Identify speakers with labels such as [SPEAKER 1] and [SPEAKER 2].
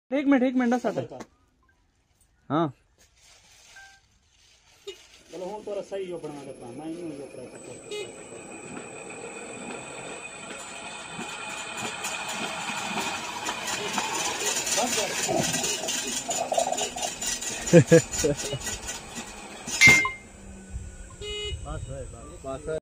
[SPEAKER 1] एक मिनट दस आटा। हाँ
[SPEAKER 2] चलो हूँ तो सही हो बना देता मैं नहीं हो
[SPEAKER 1] बस है।